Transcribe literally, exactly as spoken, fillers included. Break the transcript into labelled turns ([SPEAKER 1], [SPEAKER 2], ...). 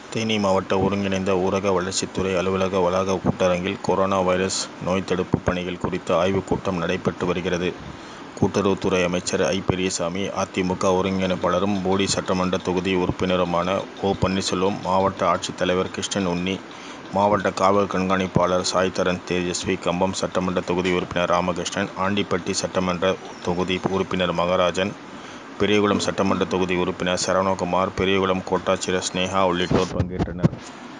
[SPEAKER 1] தேனி மாவட்ட ஒருங்கிணைந்த ஊரக வளர்ச்சித்துறை அலுவலக வளாக கூட்டரங்கில் கொரோனா வைரஸ் நோய் தடுப்பு பணிகள் குறித்த ஆய்வுக் கூட்டம் நடைபெற்று வருகிறது. கூட்டுறவுத்துறை அமைச்சர் ஐ. பெரியசாமி, அ. தி. மு. க. ஒருங்கிணைப்பாளரும் போடி சட்டமன்ற தொகுதி உறுப்பினருமான ஓ. பன்னீர்செல்வம், மாவட்ட ஆட்சித்தலைவர் கிருஷ்ணன் உன்னி, மாவட்ட காவல் கண்காணிப்பாளர் சாய்தரன் தேஜஸ்வி, கம்பம் சட்டமன்ற தொகுதி உறுப்பினர் ராமகிருஷ்ணன், ஆண்டிப்பட்டி சட்டமன்ற தொகுதி உறுப்பினர் மகராஜன், பெரியகுளம் சட்டமன்ற தொகுதி உறுப்பினர் சரவணகுமார், பெரியகுளம் கோட்டாட்சியர் ஸ்னேகா உள்ளிட்டோர் பங்கேற்றனர்.